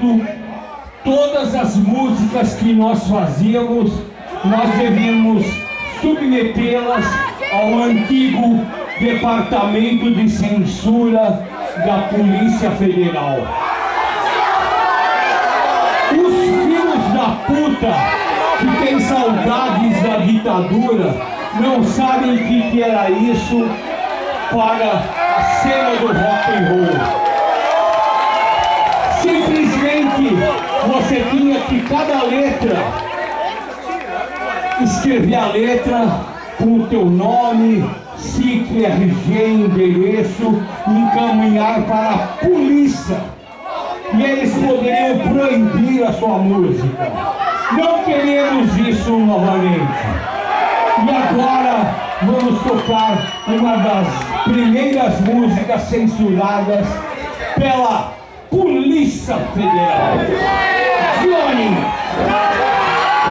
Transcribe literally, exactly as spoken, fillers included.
momento, todas as músicas que nós fazíamos, nós devemos submetê-las ao antigo Departamento de Censura da Polícia Federal. Os filhos da puta que têm saudades da ditadura não sabem o que, que era isso para a cena do rock and roll. Simplesmente você tinha que cada letra escrever a letra com o teu nome, S I C, R G, endereço, encaminhar para a polícia. E eles poderiam proibir a sua música. Não queremos isso novamente. E agora vamos tocar uma das primeiras músicas censuradas pela Polícia Federal.